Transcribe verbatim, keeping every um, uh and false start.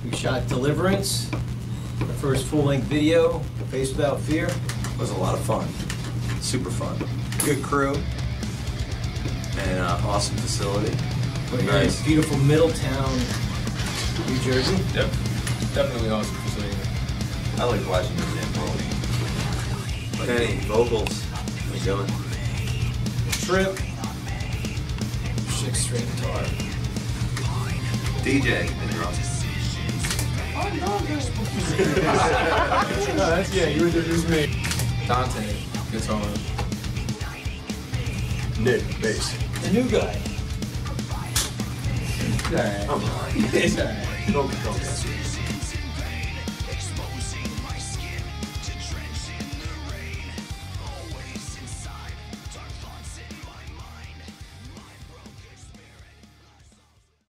We shot Deliverance, the first full-length video, Face Without Fear. It was a lot of fun. Super fun. Good crew. And uh, awesome facility. We're here in beautiful Middletown, New Jersey. Yep. Definitely awesome facility. I like watching this damn movie. Kenny, vocals. How you doing? Tripp. Six string guitar. D J and drums. No, that's, yeah, you introduced me. Dante, guitar. Nick, bass. The new guy. Alright. It's alright. Don't, don't.